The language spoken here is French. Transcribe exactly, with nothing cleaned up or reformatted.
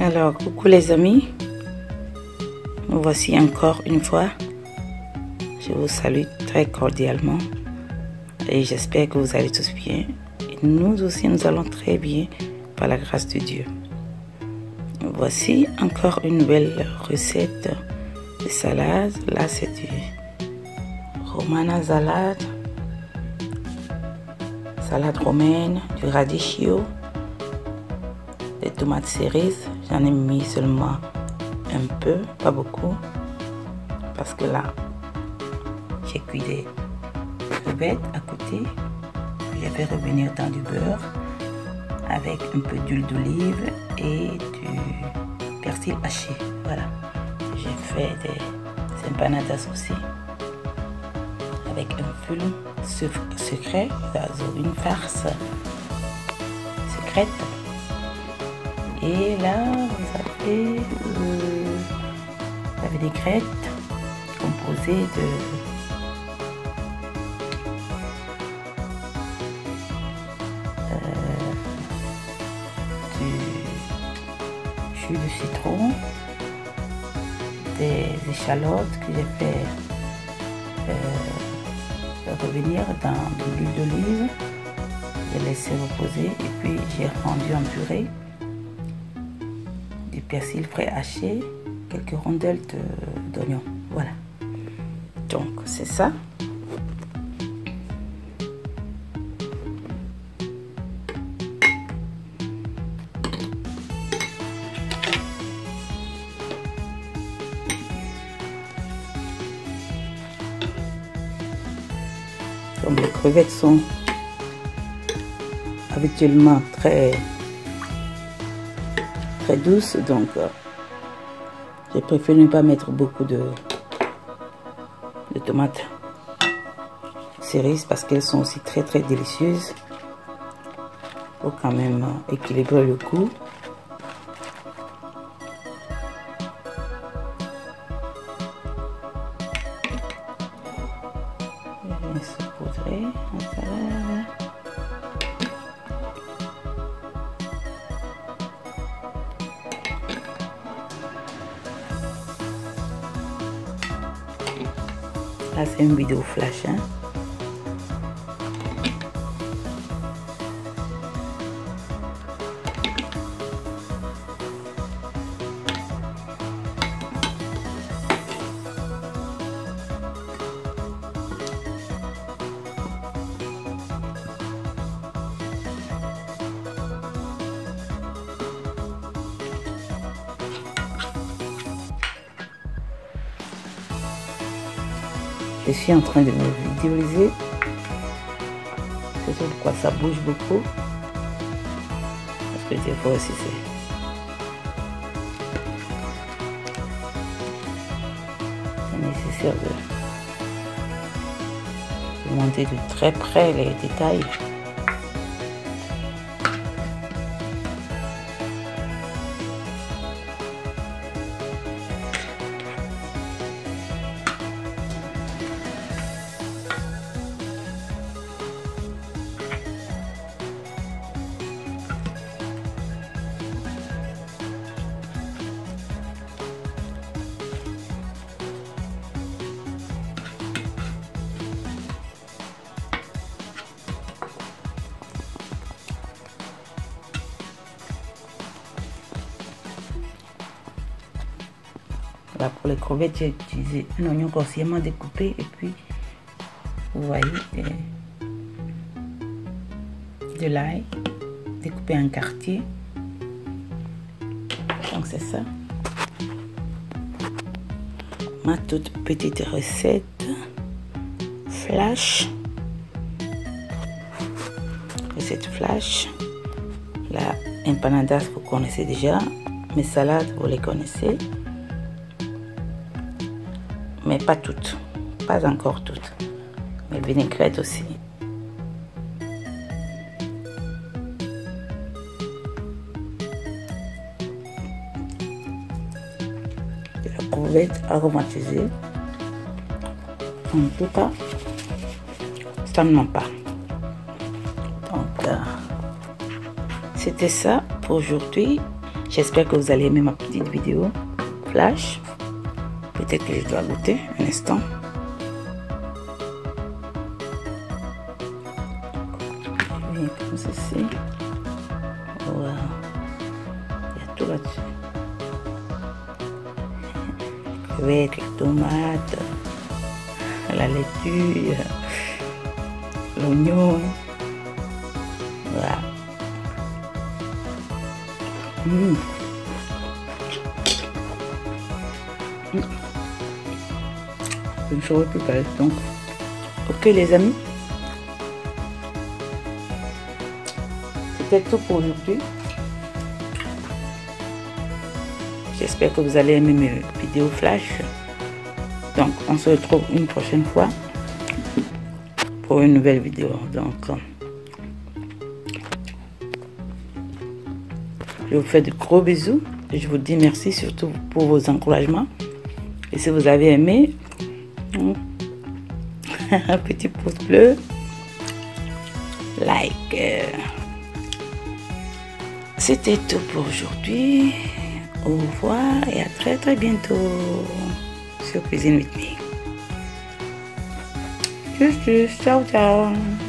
Alors, coucou les amis, nous voici encore une fois. Je vous salue très cordialement et j'espère que vous allez tous bien. Et nous aussi, nous allons très bien par la grâce de Dieu. Voici encore une nouvelle recette de salade. Là, c'est du romana salade, salade romaine, du radicchio, des tomates cerises. J'en ai mis seulement un peu, pas beaucoup, parce que là, j'ai cuit des crevettes à côté. Je vais revenir dans du beurre avec un peu d'huile d'olive et du persil haché. Voilà. J'ai fait des empanadas aussi avec un film secret, une farce secrète. Et là, vous avez, euh, vous avez des crêpes composées de euh, du jus de citron, des échalotes que j'ai fait euh, revenir dans de l'huile d'olive. J'ai laissé reposer et puis j'ai rendu en purée. Du persil frais haché, quelques rondelles d'oignons. Voilà. Donc, c'est ça. Comme les crevettes sont habituellement très très douce, donc euh, j'ai préféré ne pas mettre beaucoup de, de tomates cerises parce qu'elles sont aussi très très délicieuses. Il faut quand même euh, équilibrer le goût. Je vais saupoudrer en salade. Là, c'est une vidéo flash, hein. Je suis en train de me vidéoliser. C'est pourquoi ça bouge beaucoup. Parce que des fois aussi c'est nécessaire de, de monter de très près les détails. Là, pour les crevettes, j'ai utilisé un oignon grossièrement découpé et puis vous voyez de, de l'ail découpé en quartier. Donc c'est ça ma toute petite recette flash. Recette flash. La empanadas vous connaissez déjà, mes salades vous les connaissez. Mais pas toutes, pas encore toutes. Mais vinaigrette aussi. De la crevette aromatisée. En tout cas, ça ne ment pas. Donc, euh, c'était ça pour aujourd'hui. J'espère que vous allez aimer ma petite vidéo flash. Peut-être que je dois goûter un instant. Bien comme ceci. Wow. Il y a tout là-dessus. Avec la tomate, la laitue, l'oignon. Voilà. Mmh. Mmh. Je ne saurais plus parler. Donc, ok les amis. C'était tout pour aujourd'hui. J'espère que vous allez aimer mes vidéos flash. Donc, on se retrouve une prochaine fois pour une nouvelle vidéo. Donc, je vous fais de gros bisous. Et je vous dis merci surtout pour vos encouragements. Et si vous avez aimé, un petit pouce bleu, like. C'était tout pour aujourd'hui. Au revoir et à très très bientôt sur Cuisine with Me. Tchuss, tchuss, ciao, ciao.